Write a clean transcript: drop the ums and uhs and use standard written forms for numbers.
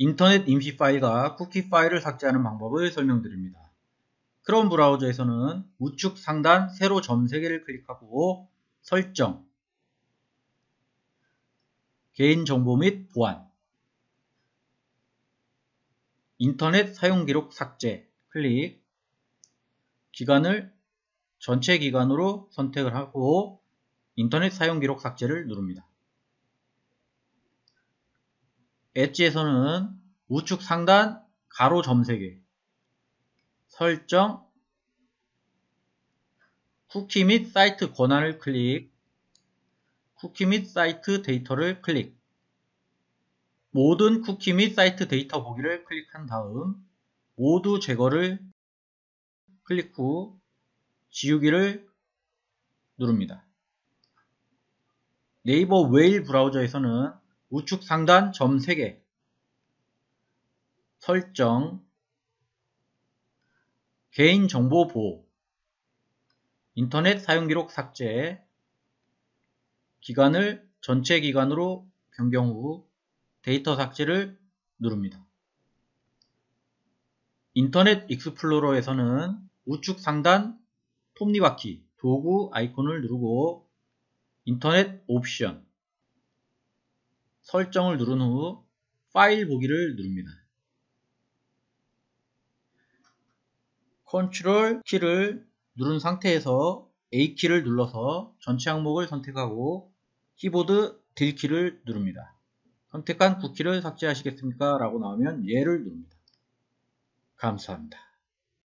인터넷 임시 파일과 쿠키 파일을 삭제하는 방법을 설명드립니다. 크롬 브라우저에서는 우측 상단 세로 점 3개를 클릭하고 설정, 개인정보 및 보안, 인터넷 사용기록 삭제 클릭, 기간을 전체 기간으로 선택을 하고 인터넷 사용기록 삭제를 누릅니다. 엣지에서는 우측 상단 가로 점 3개, 설정, 쿠키 및 사이트 권한을 클릭, 쿠키 및 사이트 데이터를 클릭, 모든 쿠키 및 사이트 데이터 보기를 클릭한 다음 모두 제거를 클릭 후 지우기를 누릅니다. 네이버 웨일 브라우저에서는 우측 상단 점 3개, 설정, 개인정보 보호, 인터넷 사용기록 삭제, 기간을 전체 기간으로 변경 후 데이터 삭제를 누릅니다. 인터넷 익스플로러에서는 우측 상단 톱니바퀴 도구 아이콘을 누르고 인터넷 옵션, 설정을 누른 후 파일 보기를 누릅니다. 컨트롤 키를 누른 상태에서 A키를 눌러서 전체 항목을 선택하고 키보드 딜키를 누릅니다. 선택한 쿠키를 삭제하시겠습니까? 라고 나오면 예를 누릅니다. 감사합니다.